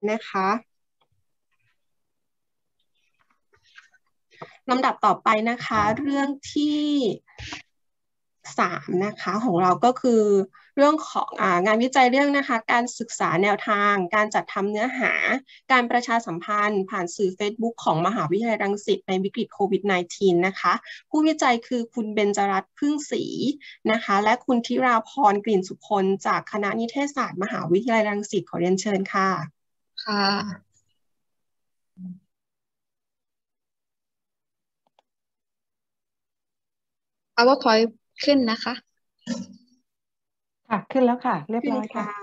นะคะลำดับต่อไปนะคะเรื่องที่3นะคะของเราก็คือเรื่องของงานวิจัยเรื่องนะคะการศึกษาแนวทางการจัดทำเนื้อหาการประชาสัมพันธ์ผ่านสื่อ Facebook ของมหาวิทยาลัยรังสิตในวิกฤตโควิด -19 นะคะผู้วิจัยคือคุณเบญจรัตน์พึ่งศรีนะคะและคุณธิราพรกลิ่นสุพลจากคณะนิเทศศาสตร์มหาวิทยาลัยรังสิตขอเรียนเชิญค่ะค่ะ PowerPoint ขึ้นนะคะค่ะขึ้นแล้วค่ะเรียบร้อยค่ะ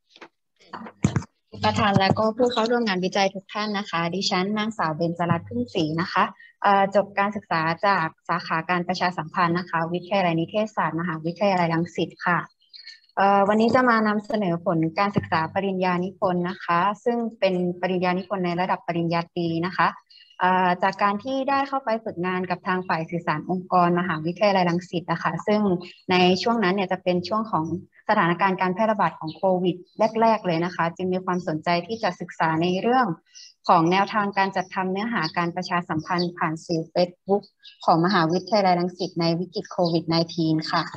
ประธานและก็ผู้เข้าร่วมงานวิจัยทุกท่านนะคะดิฉันนางสาวเบญจรัตน์พึ่งศรีนะคะจบการศึกษาจากสาขาการประชาสัมพันธ์นะคะวิทยาลัยนิเทศศาสตร์มหาวิทยาลัยรังสิตค่ะวันนี้จะมานำเสนอผลการศึกษาปริญญานิพนธ์นะคะซึ่งเป็นปริญญานิพนธ์ในระดับปริญญาตรีนะคะจากการที่ได้เข้าไปฝึกงานกับทางฝ่ายสื่อสารองค์กรมหาวิทยาลัยรังสิตนะคะซึ่งในช่วงนั้นเนี่ยจะเป็นช่วงของสถานการณ์การแพร่ระบาดของโควิดแรกๆเลยนะคะจึงมีความสนใจที่จะศึกษาในเรื่องของแนวทางการจัดทำเนื้อหาการประชาสัมพันธ์ผ่านสื่อ Facebook ของมหาวิทยาลัยรังสิตในวิกฤตโควิด -19 ค่ะ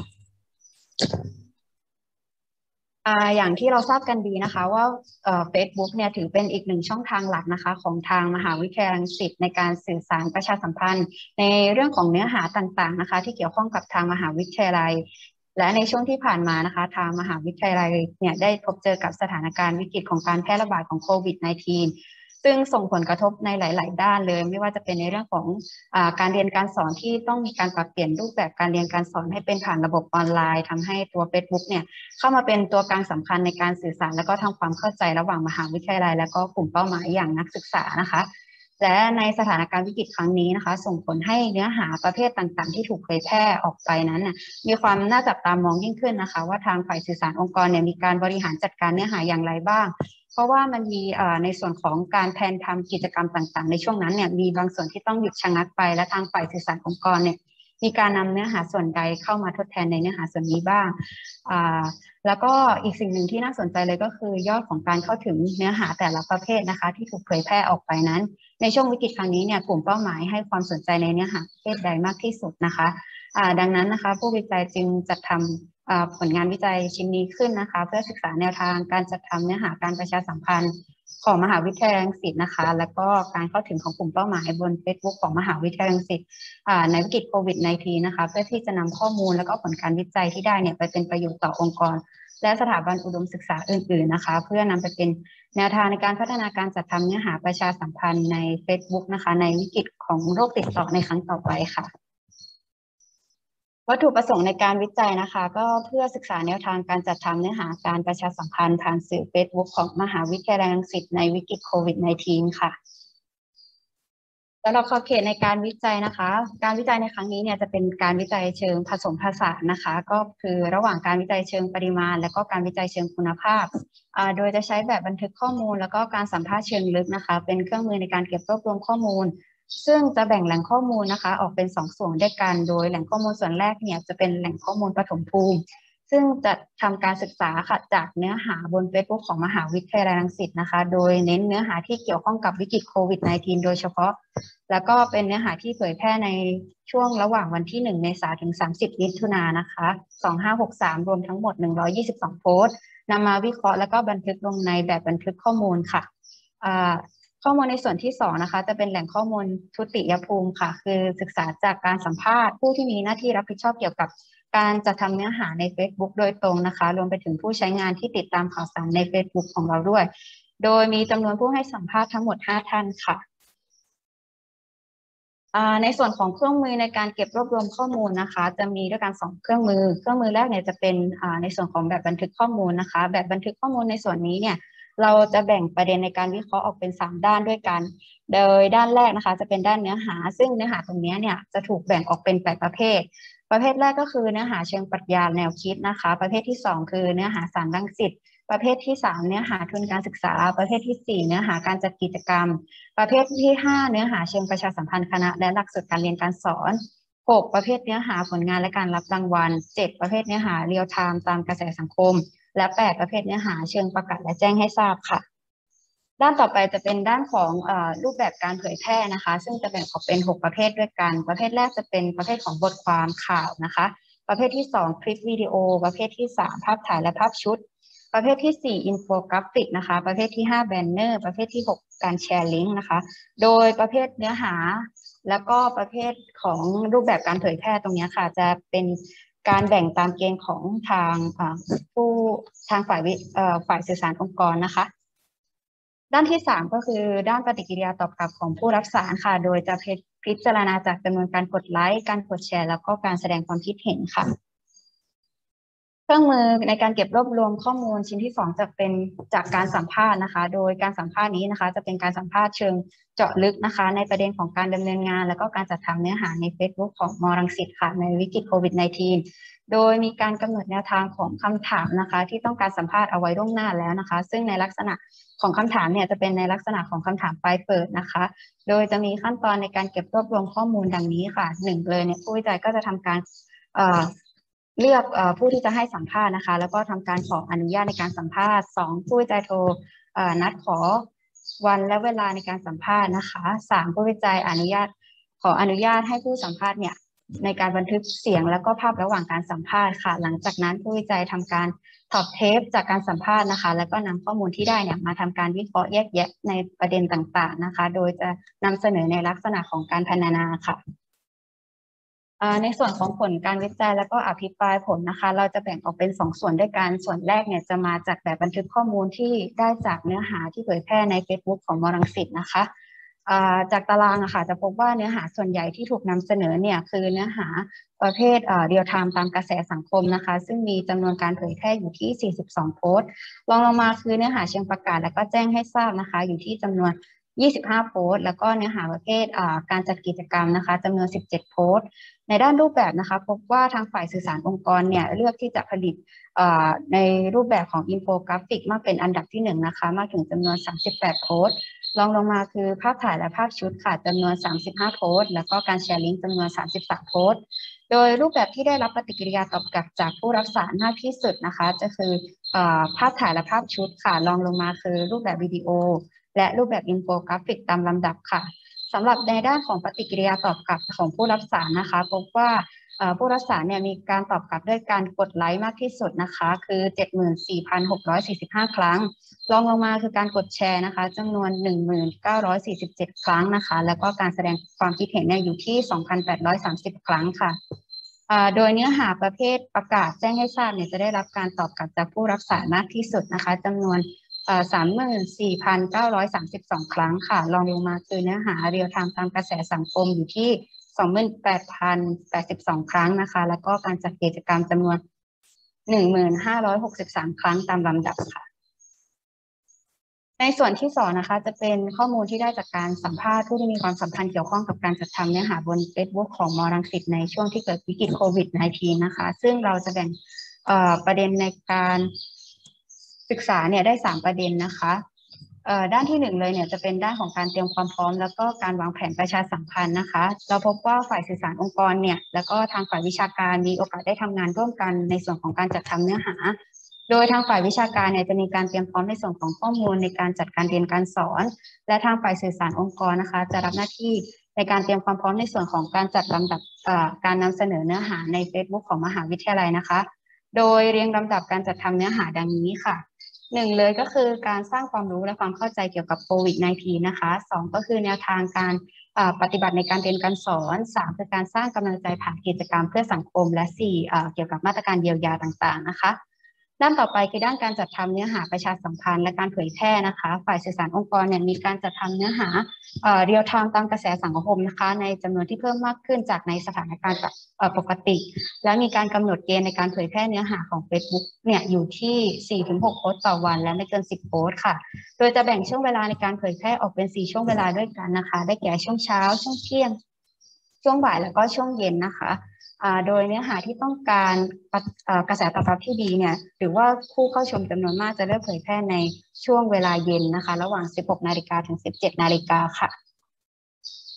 อย่างที่เราทราบกันดีนะคะว่าFacebook เนี่ยถือเป็นอีกหนึ่งช่องทางหลักนะคะของทางมหาวิทยาลัยรังสิตในการสื่อสารประชาสัมพันธ์ในเรื่องของเนื้อหาต่างๆนะคะที่เกี่ยวข้องกับทางมหาวิทยาลัยและในช่วงที่ผ่านมานะคะทางมหาวิทยาลัยเนี่ยได้พบเจอกับสถานการณ์วิกฤตของการแพร่ระบาดของโควิด -19 ซึ่งส่งผลกระทบในหลายๆด้านเลยไม่ว่าจะเป็นในเรื่องของการเรียนการสอนที่ต้องมีการปรับเปลี่ยนรูปแบบการเรียนการสอนให้เป็นผ่านระบบออนไลน์ทำให้ตัว Facebook เนี่ยเข้ามาเป็นตัวกลางสำคัญในการสื่อสารและก็ทำความเข้าใจระหว่างมหาวิทยาลัยและก็กลุ่มเป้าหมายอย่างนักศึกษานะคะและในสถานการณ์วิกฤตครั้งนี้นะคะส่งผลให้เนื้อหาประเภทต่างๆที่ถูกเผยแพร่ออกไปนั้นมีความน่าจับตามองยิ่งขึ้นนะคะว่าทางฝ่ายสื่อสารองค์กรเนี่ยมีการบริหารจัดการเนื้อหาอย่างไรบ้างเพราะว่ามันมีในส่วนของการแทนทำกิจกรรมต่างๆในช่วงนั้นเนี่ยมีบางส่วนที่ต้องหยุดชะงักไปและทางฝ่ายสื่อสารองค์กรเนี่ยมีการนำเนื้อหาส่วนใดเข้ามาทดแทนในเนื้อหาส่วนนี้บ้างแล้วก็อีกสิ่งหนึ่งที่น่าสนใจเลยก็คือยอดของการเข้าถึงเนื้อหาแต่ละประเภทนะคะที่ถูกเผยแพร่ออกไปนั้นในช่วงวิกฤตครั้งนี้เนี่ยกลุ่มเป้าหมายให้ความสนใจในเนื้อหาประเภทใดมากที่สุดนะคะดังนั้นนะคะผู้วิจัยจึงจัดทำผลงานวิจัยชิ้นนี้ขึ้นนะคะเพื่อศึกษาแนวทางการจัดทำเนื้อหาการประชาสัมพันธ์ของมหาวิทยาลัยรังสิตนะคะแล้วก็การเข้าถึงของกลุ่มเป้าหมายบน Facebook ของมหาวิทยาลัยรังสิตในวิกฤตโควิด -19 นะคะเพื่อที่จะนำข้อมูลและก็ผลการวิจัยที่ได้เนี่ยไปเป็นประโยชน์ต่อองค์กรและสถาบันอุดมศึกษาอื่นๆนะคะเพื่อนำไปเป็นแนวทางในการพัฒนาการจัดทำเนื้อหาประชาสัมพันธ์ใน Facebook นะคะในวิกฤตของโรคติดต่อในครั้งต่อไปค่ะวัตถุประสงค์ในการวิจัยนะคะก็เพื่อศึกษาแนวทางการจัดทำเนื้อหาการประชาสัมพันธ์ผ่านสื่อ Facebook ของมหาวิทยาลัยรังสิตในวิกฤตโควิด -19 ค่ะสำหรับขอบเขตในการวิจัยนะคะการวิจัยในครั้งนี้เนี่ยจะเป็นการวิจัยเชิงผสมผสานนะคะก็คือระหว่างการวิจัยเชิงปริมาณและก็การวิจัยเชิงคุณภาพโดยจะใช้แบบบันทึกข้อมูลแล้วก็การสัมภาษณ์เชิงลึกนะคะเป็นเครื่องมือในการเก็บรวบรวมข้อมูลซึ่งจะแบ่งแหล่งข้อมูลนะคะออกเป็น2 ส่วนด้วยกันโดยแหล่งข้อมูลส่วนแรกเนี่ยจะเป็นแหล่งข้อมูลปฐมภูมิซึ่งจะทำการศึกษาค่ะจากเนื้อหาบน Facebook ของมหาวิทยาลัยรังสิตนะคะโดยเน้นเนื้อหาที่เกี่ยวข้องกับวิกฤตโควิด -19 โดยเฉพาะแล้วก็เป็นเนื้อหาที่เผยแพร่ในช่วงระหว่างวันที่1 เมษายนถึง30 มิถุนายนนะคะ2563รวมทั้งหมด122โพสต์นำมาวิเคราะห์แล้วก็บันทึกลงในแบบบันทึกข้อมูลค่ะข้อมูลในส่วนที่2นะคะจะเป็นแหล่งข้อมูลทุติยภูมิค่ะคือศึกษาจากการสัมภาษณ์ผู้ที่มีหน้าที่รับผิดชอบเกี่ยวกับการจัดทำเนื้อหาใน Facebook โดยตรงนะคะรวมไปถึงผู้ใช้งานที่ติดตามข่าวสารใน Facebook ของเราด้วยโดยมีจำนวนผู้ให้สัมภาษณ์ทั้งหมด5 ท่านค่ะในส่วนของเครื่องมือในการเก็บรวบรวมข้อมูลนะคะจะมีด้วยกัน2 เครื่องมือแรกเนี่ยจะเป็นในส่วนของแบบบันทึกข้อมูลนะคะแบบบันทึกข้อมูลในส่วนนี้เนี่ยเราจะแบ่งประเด็นในการวิเคราะห์ออกเป็น3 ด้านด้วยกันโดยด้านแรกนะคะจะเป็นด้านเนื้อหาซึ่งเนื้อหาตรงนี้เนี่ยจะถูกแบ่งออกเป็น8 ประเภทแรกก็คือเนื้อหาเชิงปรัชญาแนวคิดนะคะประเภทที่2คือเนื้อหาสารรังสิตประเภทที่3เนื้อหาทุนการศึกษาประเภทที่4เนื้อหาการจัดกิจกรรมประเภทที่5เนื้อหาเชิงประชาสัมพันธ์คณะและหลักสูตรการเรียนการสอน6ประเภทเนื้อหาผลงานและการรับรางวัล7ประเภทเนื้อหาเรียลไทม์ตามกระแสสังคมและ8ประเภทเนื้อหาเชิงประกาศและแจ้งให้ทราบค่ะด้านต่อไปจะเป็นด้านของรูปแบบการเผยแพร่นะคะซึ่งจะแบ่งออกเป็น6ประเภทด้วยกันประเภทแรกจะเป็นประเภทของบทความข่าวนะคะประเภทที่2คลิปวิดีโอประเภทที่3ภาพถ่ายและภาพชุดประเภทที่4อินโฟกราฟิกนะคะประเภทที่5แบนเนอร์ประเภทที่6การแชร์ลิงก์นะคะโดยประเภทเนื้อหาแล้วก็ประเภทของรูปแบบการเผยแพร่ตรงนี้ค่ะจะเป็นการแบ่งตามเกณฑ์ของทางฝ่ายสื่อสารองค์กรนะคะด้านที่3ก็คือด้านปฏิกิริยาตอบกลับของผู้รับสารค่ะโดยจะพิจารณาจากจำนวนการกดไลค์การกดแชร์แล้วก็การแสดงความคิดเห็นค่ะเครื่องมือในการเก็บรวบรวมข้อมูลชิ้นที่2จะเป็นจากการสัมภาษณ์นะคะโดยการสัมภาษณ์นี้นะคะจะเป็นการสัมภาษณ์เชิงเจาะลึกนะคะในประเด็นของการดำเนินงานแล้วก็การจัดทำเนื้อหาใน Facebook ของม.รังสิตค่ะในวิกฤตโควิด -19 โดยมีการกำหนดแนวทางของคำถามนะคะที่ต้องการสัมภาษณ์เอาไว้ล่วงหน้าแล้วนะคะซึ่งในลักษณะของคำถามเนี่ยจะเป็นในลักษณะของคำถามปลายเปิดนะคะโดยจะมีขั้นตอนในการเก็บรวบรวมข้อมูลดังนี้ค่ะ1เลยเนี่ยผู้วิจัยก็จะทำการเลือกผู้ที่จะให้สัมภาษณ์นะคะแล้วก็ทำการขออนุญาตในการสัมภาษณ์2ผู้วิจัยโทรนัดขอวันและเวลาในการสัมภาษณ์นะคะ3ผู้วิจัยขออนุญาตให้ผู้สัมภาษณ์เนี่ยในการบันทึกเสียงแล้วก็ภาพระหว่างการสัมภาษณ์ค่ะหลังจากนั้นผู้วิจัยทำการถอดเทปจากการสัมภาษณ์นะคะแล้วก็นำข้อมูลที่ได้เนี่ยมาทำการวิเคราะห์แยกแยะในประเด็นต่างๆนะคะโดยจะนำเสนอในลักษณะของการพรรณนาค่ะในส่วนของผลการวิจัยแล้วก็อภิปรายผลนะคะเราจะแบ่งออกเป็น2ส่วนด้วยกันส่วนแรกเนี่ยจะมาจากแบบบันทึกข้อมูลที่ได้จากเนื้อหาที่เผยแพร่ใน Facebook ของม.รังสิตนะคะจากตารางค่ะจะพบว่าเนื้อหาส่วนใหญ่ที่ถูกนำเสนอเนี่ยคือเนื้อหาประเภทเรียลไทม์ตามกระแสสังคมนะคะซึ่งมีจำนวนการเผยแพร่อยู่ที่42โพสต์รองลงมาคือเนื้อหาเชิงประกาศและก็แจ้งให้ทราบนะคะอยู่ที่จำนวน25โพสต์แล้วก็เนื้อหาประเภทการจัดกิจกรรมนะคะจำนวน17โพสต์ในด้านรูปแบบนะคะพบว่าทางฝ่ายสื่อสารองค์กรเนี่ยเลือกที่จะผลิตในรูปแบบของอินโฟกราฟิกมาเป็นอันดับที่1นะคะมากถึงจำนวน38โพสต์รองลงมาคือภาพถ่ายและภาพชุดค่ะจำนวน35โพสต์แล้วก็การแชร์ลิงก์จำนวน33โพสต์โดยรูปแบบที่ได้รับปฏิกิริยาตอบกลับจากผู้รับสารมากที่สุดนะคะจะคือภาพถ่ายและภาพชุดค่ะรองลงมาคือรูปแบบวิดีโอและรูปแบบอินโฟกราฟิกตามลำดับค่ะสำหรับในด้านของปฏิกิริยาตอบกลับของผู้รับสารนะคะพบว่าผู้รับสารเนี่ยมีการตอบกลับด้วยการกดไลค์มากที่สุดนะคะคือ 74,645 ครั้งรองลงมาคือการกดแชร์นะคะจำนวน 1,947 ครั้งนะคะแล้วก็การแสดงความคิดเห็นเนี่ยอยู่ที่ 2,830 ครั้งค่ะโดยเนื้อหาประเภทประกาศแจ้งให้ทราบเนี่ยจะได้รับการตอบกลับจากผู้รับสารมากที่สุดนะคะจำนวน34,932 ครั้งค่ะรองลงมาคือเนื้อหาเรียลไทม์ตามกระแสสังคมอยู่ที่ 28,082 ครั้งนะคะแล้วก็การจัดกิจกรรมจำนวน 1,563 ครั้งตามลำดับค่ะในส่วนที่2นะคะจะเป็นข้อมูลที่ได้จากการสัมภาษณ์ผู้ที่มีความสัมพันธ์เกี่ยวข้องกับการจัดทำเนื้อหาบน Facebook ของม.รังสิตในช่วงที่เกิดวิกฤตโควิด -19 นะคะซึ่งเราจะแบ่งประเด็นในการศึกษาเนี่ยได้3ประเด็นนะคะด้านที่1เลยเนี่ยจะเป็นด้านของการเตรียมความพร้อมแล้วก็การวางแผนประชาสัมพันธ์นะคะเราพบว่าฝ่ายสื่อสารองค์กรเนี่ยแล้วก็ทางฝ่ายวิชาการมีโอกาสได้ทำงานร่วมกันในส่วนของการจัดทำเนื้อหาโดยทางฝ่ายวิชาการเนี่ยจะมีการเตรียมพร้อมในส่วนของข้อมูลในการจัดการเรียนการสอนและทางฝ่ายสื่อสารองค์กรนะคะจะรับหน้าที่ในการเตรียมความพร้อมในส่วนของการจัดลำดับการนำเสนอเนื้อหาใน Facebook ของมหาวิทยาลัยนะคะโดยเรียงลำดับการจัดทำเนื้อหาดังนี้ค่ะ1เลยก็คือการสร้างความรู้และความเข้าใจเกี่ยวกับโควิด -19 นะคะ2ก็คือแนวทางการปฏิบัติในการเรียนการสอน3คือการสร้างกำลังใจผ่านกิจกรรมเพื่อสังคมและ4เกี่ยวกับมาตรการเยียวยาต่างๆนะคะด้านต่อไปคือด้านการจัดทำเนื้อหาประชาสัมพันธ์และการเผยแพร่นะคะฝ่ายสื่อสารองค์กรเนี่ยมีการจัดทำเนื้อหาเรียลไทม์ตามกระแสสังคมนะคะในจำนวนที่เพิ่มมากขึ้นจากในสถานการณ์ปกติและมีการกำหนดเกณฑ์ในการเผยแพร่เนื้อหาของ Facebook เนี่ยอยู่ที่ 4-6 โพสต์ต่อวันและไม่เกิน10โพสต์ค่ะโดยจะแบ่งช่วงเวลาในการเผยแพร่ออกเป็น4ช่วงเวลาด้วยกันนะคะได้แก่ช่วงเช้าช่วงเที่ยงช่วงบ่ายแล้วก็ช่วงเย็นนะคะโดยเนื้อหาที่ต้องการกระแสตอบรับที่ดีเนี่ยหรือว่าผู้เข้าชมจำนวนมากจะเลือกเผยแพร่ในช่วงเวลาเย็นนะคะระหว่าง 16 นาฬิกาถึง 17 นาฬิกาค่ะ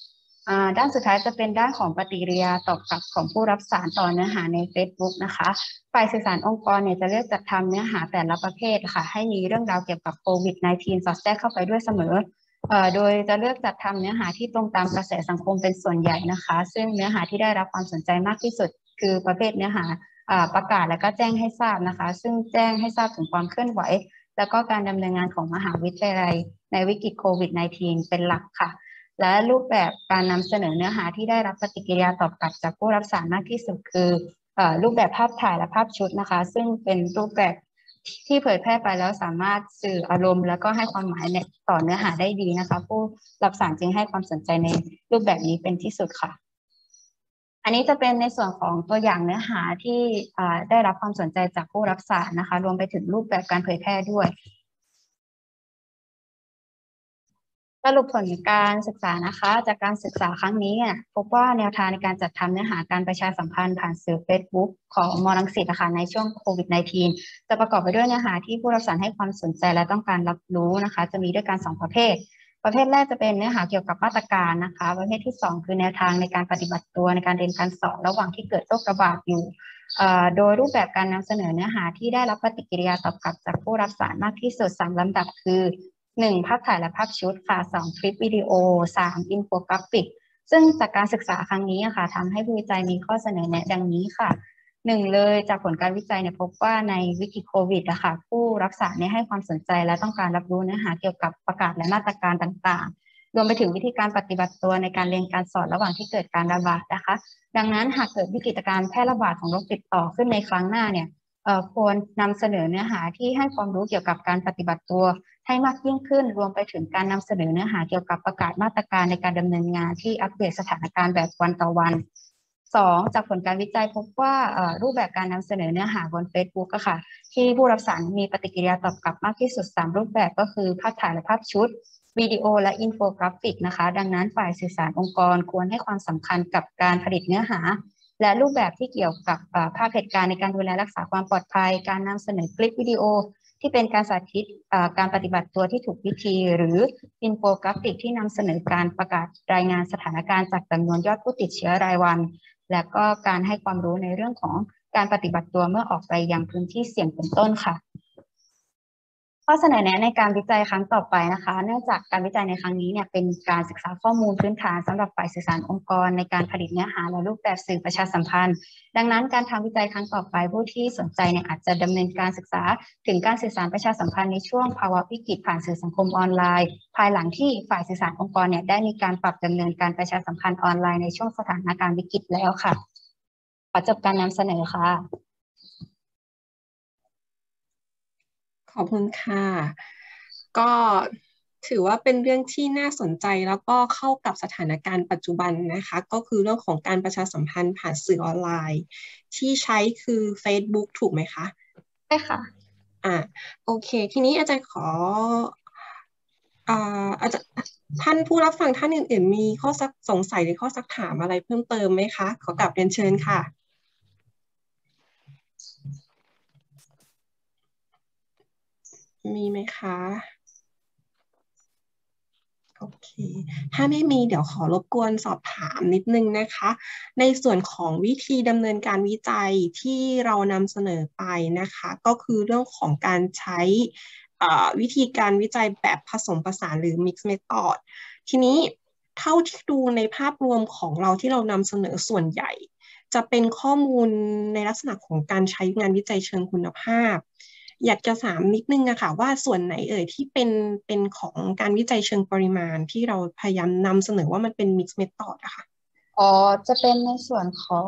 ด้านสุดท้ายจะเป็นด้านของปฏิกิริยาตอบกลับของผู้รับสารต่อเนื้อหาใน Facebook นะคะฝ่ายสื่อสารองค์กรเนี่ยจะเลือกจัดทำเนื้อหาแต่ละประเภทค่ะให้มีเรื่องราวเกี่ยวกับโควิด -19 สอดแทรกเข้าไปด้วยเสมอโดยจะเลือกจัดทำเนื้อหาที่ตรงตามกระแสสังคมเป็นส่วนใหญ่นะคะซึ่งเนื้อหาที่ได้รับความสนใจมากที่สุดคือประเภทเนื้อหาประกาศและก็แจ้งให้ทราบนะคะซึ่งแจ้งให้ทราบถึงความเคลื่อนไหวแล้วก็การดำเนินงานของมหาวิทยาลัยในวิกฤตโควิด -19 เป็นหลักค่ะและรูปแบบการนำเสนอเนื้อหาที่ได้รับปฏิกิริยาตอบกลับจากผู้รับสารมากที่สุดคือรูปแบบภาพถ่ายและภาพชุดนะคะซึ่งเป็นรูปแบบที่เผยแพร่ไปแล้วสามารถสื่ออารมณ์แล้วก็ให้ความหมายต่อเนื้อหาได้ดีนะคะผู้รับสารจึงให้ความสนใจในรูปแบบนี้เป็นที่สุดค่ะอันนี้จะเป็นในส่วนของตัวอย่างเนื้อหาที่ได้รับความสนใจจากผู้รับสารนะคะรวมไปถึงรูปแบบการเผยแพร่ด้วยสรุปผลการศึกษานะคะจากการศึกษาครั้งนี้พบว่าแนวทางในการจัดทำเนื้อหาการประชาสัมพันธ์ผ่านสื่อ Facebook ของมรังสิตนะคะในช่วงโควิด -19 จะประกอบไปด้วยเนื้อหาที่ผู้รับสารให้ความสนใจและต้องการรับรู้นะคะจะมีด้วยกัน2ประเภทแรกจะเป็นเนื้อหาเกี่ยวกับมาตรการนะคะประเภทที่2คือแนวทางในการปฏิบัติตัวในการเรียนการสอนระหว่างที่เกิดโรคระบาดอยู่โดยรูปแบบการนำเสนอเนื้อหาที่ได้รับปฏิกิริยาตอบกลับจากผู้รับสารมากที่สุด3ลำดับคือ1ภาพถ่ายและภาพชุดค่ะ2คลิปวิดีโอ3อินโฟกราฟิกซึ่งจากการศึกษาครั้งนี้ค่ะทำให้ผู้วิจัยมีข้อเสนอแนะดังนี้ค่ะ1เลยจากผลการวิจัยพบว่าในวิกฤตโควิดผู้รับสารให้ความสนใจและต้องการรับรู้เนื้อหาเกี่ยวกับประกาศและมาตรการต่างๆรวมไปถึงวิธีการปฏิบัติตัวในการเรียนการสอนระหว่างที่เกิดการระบาดนะคะดังนั้นหากเกิดวิกฤตการณ์แพร่ระบาดของโรคติดต่อขึ้นในครั้งหน้าควรนำเสนอเนื้อหาที่ให้ความรู้เกี่ยวกับการปฏิบัติตัวให้มากยิ่งขึ้นรวมไปถึงการนำเสนอเนื้อหาเกี่ยวกับประกาศมาตรการในการดำเนินงานที่อัปเดตสถานการณ์แบบวันต่อวัน2จากผลการวิจัยพบว่ารูปแบบการนำเสนอเนื้อหาบน Facebook ค่ะที่ผู้รับสารมีปฏิกิริยาตอบกลับมากที่สุด3รูปแบบก็คือภาพถ่ายและภาพชุดวิดีโอและอินโฟกราฟิกนะคะดังนั้นฝ่ายสื่อสารองค์กรควรให้ความสำคัญกับการผลิตเนื้อหาและรูปแบบที่เกี่ยวกับภาพเหตุการณ์ในการดูแลรักษาความปลอดภัยการนำเสนอคลิปวิดีโอที่เป็นการสาธิตการปฏิบัติตัวที่ถูกวิธีหรืออินโฟกราฟิกที่นำเสนอการประกาศรายงานสถานการณ์จากจำนวนยอดผู้ติดเชื้อรายวันและก็การให้ความรู้ในเรื่องของการปฏิบัติตัวเมื่อออกไปยังพื้นที่เสี่ยงเป็นต้นค่ะข้อเสนอแนะในการวิจัยครั้งต่อไปนะคะเนื่องจากการวิจัยในครั้งนี้เป็นการศึกษาข้อมูลพื้นฐานสำหรับฝ่ายสื่อสารองค์กรในการผลิตเนื้อหาและรูปแบบสื่อประชาสัมพันธ์ดังนั้นการทำวิจัยครั้งต่อไปผู้ที่สนใจอาจจะดำเนินการศึกษาถึงการสื่อสารประชาสัมพันธ์ในช่วงภาวะวิกฤตผ่านสื่อสังคมออนไลน์ภายหลังที่ฝ่ายสื่อสารองค์กรได้มีการปรับดำเนินการประชาสัมพันธ์ออนไลน์ในช่วงสถานการณ์วิกฤตแล้วค่ะขอจบการนำเสนอค่ะขอบคุณค่ะก็ถือว่าเป็นเรื่องที่น่าสนใจแล้วก็เข้ากับสถานการณ์ปัจจุบันนะคะก็คือเรื่องของการประชาสัมพันธ์ผ่านสื่อออนไลน์ที่ใช้คือ Facebook ถูกไหมคะใช่ค่ะโอเคทีนี้อาจารย์ขออาจารย์ท่านผู้รับฟังท่านอื่นๆมีข้อสงสัยหรือข้อซักถามอะไรเพิ่มเติมไหมคะขอกลับเรียนเชิญค่ะมีไหมคะโอเคถ้าไม่มีเดี๋ยวขอรบกวนสอบถามนิดนึงนะคะในส่วนของวิธีดำเนินการวิจัยที่เรานำเสนอไปนะคะก็คือเรื่องของการใช้วิธีการวิจัยแบบผสมผสานหรือ mixed method ทีนี้เท่าที่ดูในภาพรวมของเราที่เรานำเสนอส่วนใหญ่จะเป็นข้อมูลในลักษณะของการใช้งานวิจัยเชิงคุณภาพอยากจะถามนิดนึงอะค่ะว่าส่วนไหนที่เป็นของการวิจัยเชิงปริมาณที่เราพยายามนำเสนอว่ามันเป็น mixed method อะค่ะจะเป็นในส่วนของ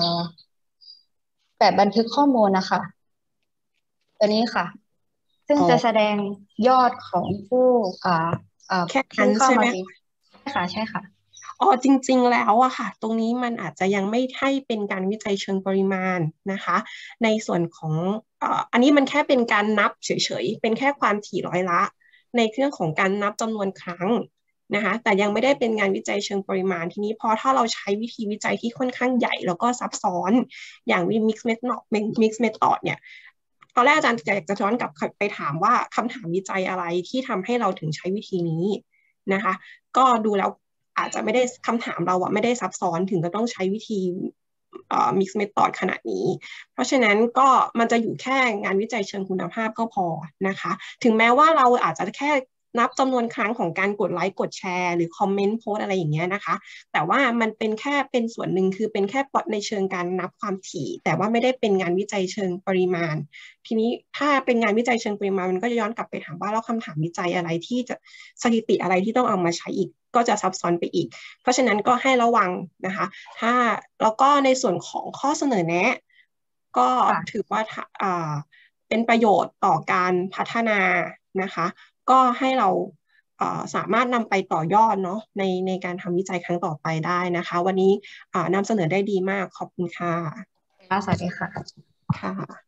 แบบบันทึกข้อมูลนะคะตัวนี้ค่ะซึ่งจะแสดงยอดของผู้แค่นั้นเข้าใช่ไหมมาใช่ค่ะจริงๆแล้วอะค่ะตรงนี้มันอาจจะยังไม่ให้เป็นการวิจัยเชิงปริมาณนะคะในส่วนของอันนี้มันแค่เป็นการนับเฉยๆเป็นแค่ความถี่ร้อยละในเรื่องของการนับจำนวนครั้งนะคะแต่ยังไม่ได้เป็นงานวิจัยเชิงปริมาณทีนี้พอถ้าเราใช้วิธีวิจัยที่ค่อนข้างใหญ่แล้วก็ซับซ้อนอย่างmixed method เนี่ยตอนแรกอาจารย์อยากจะย้อนกลับไปถามว่าคำถามวิจัยอะไรที่ทำให้เราถึงใช้วิธีนี้นะคะก็ดูแล้วอาจจะไม่ได้คำถามเราไม่ได้ซับซ้อนถึงก็ต้องใช้วิธีmixed method ขนาดนี้เพราะฉะนั้นก็มันจะอยู่แค่งานวิจัยเชิงคุณภาพก็พอนะคะถึงแม้ว่าเราอาจจะแค่นับจำนวนครั้งของการกดไลค์กดแชร์หรือคอมเมนต์โพสอะไรอย่างเงี้ยนะคะแต่ว่ามันเป็นแค่เป็นส่วนหนึ่งคือเป็นแค่ในเชิงการนับความถี่แต่ว่าไม่ได้เป็นงานวิจัยเชิงปริมาณทีนี้ถ้าเป็นงานวิจัยเชิงปริมาณมันก็จะย้อนกลับไปถามว่าแล้วคำถามวิจัยอะไรที่จะสถิติอะไรที่ต้องเอามาใช้อีกก็จะซับซ้อนไปอีกเพราะฉะนั้นก็ให้ระวังนะคะแล้วก็ในส่วนของข้อเสนอแนะก็ถือว่าเป็นประโยชน์ต่อการพัฒนานะคะก็ให้เราสามารถนำไปต่อยอดเนาะในการทำวิจัยครั้งต่อไปได้นะคะวันนี้นำเสนอได้ดีมากขอบคุณค่ะสวัสดีค่ะค่ะ